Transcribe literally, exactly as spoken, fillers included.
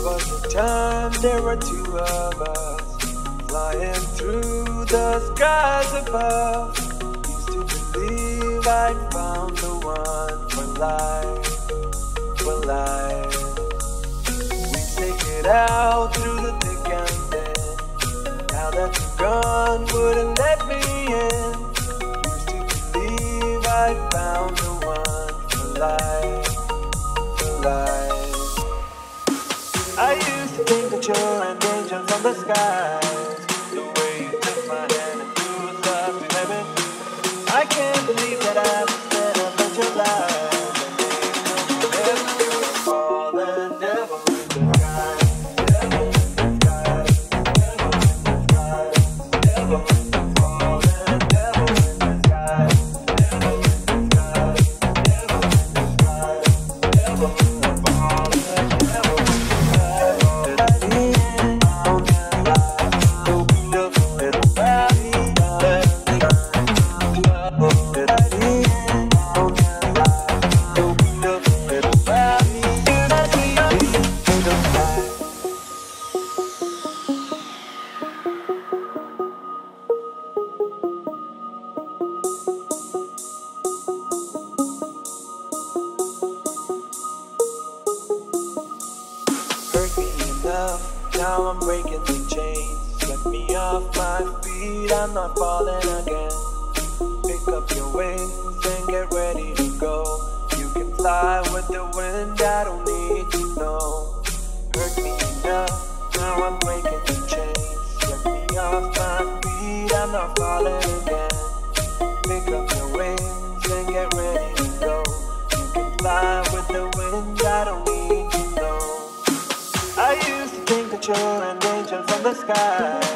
was a time there were two of us, flying through the skies above. Used to believe I'd found the one for life, for life. We take it out through the thick and thin. Now that you're gone, wouldn't let me in. Used to believe I'd found the one for life, for life. I used to think that you're an angel from the skies. The way you took my hand and threw us up to heaven. I can't believe that I was spent a bunch of lives. An angel from heaven, fallen devil in disguise. Devil in disguise. Devil in disguise. Devil in disguise. Fallen devil in disguise. Devil in disguise. Devil in disguise. Devil in disguise. Now I'm breaking the chains. Let me off my feet, I'm not falling again. Pick up your wings and get ready to go. You can fly with the wind, I don't need to know. Hurt me enough, now I'm breaking the chains. Let me off my feet, I'm not falling again. Pick up your wings and get ready to go. You can fly with the wind, I don't need to know. I used to think that you're an angel from the sky.